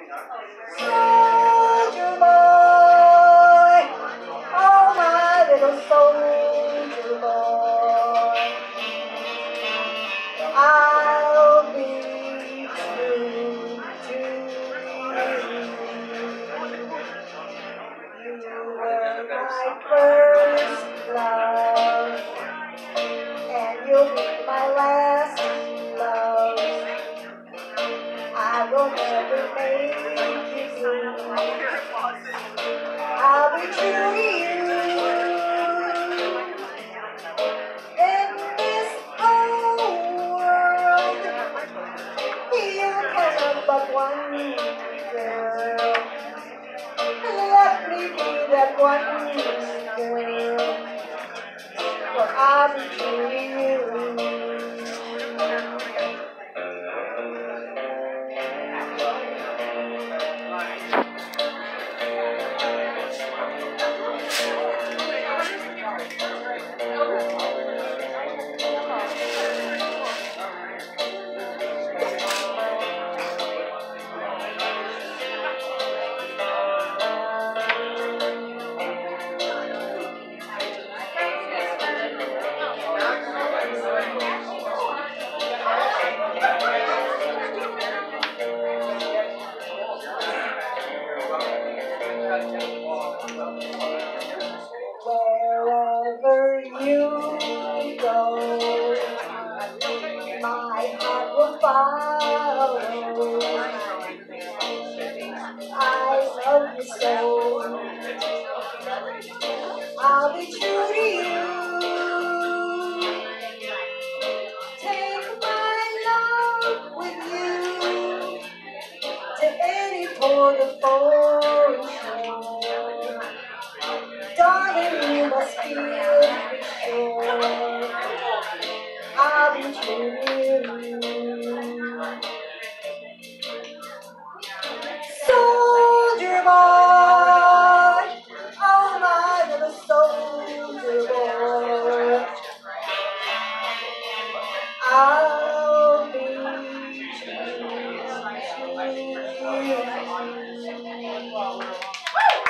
Soldier boy, oh my little soldier boy, I'll be true to you. You were my first love, and you'll be my last love. I will never make you blue. I'll be true to you. In this whole world, you can have but one girl. Let me be that one girl, for I'll be true to you. Wherever you go, my heart will follow. I love you so. I'll be true to you. Take my love with you to any port of foreign shore. Darling, you must feel sure I'll be true to you. Soldier boy, oh my little soldier boy, I'll be true to you.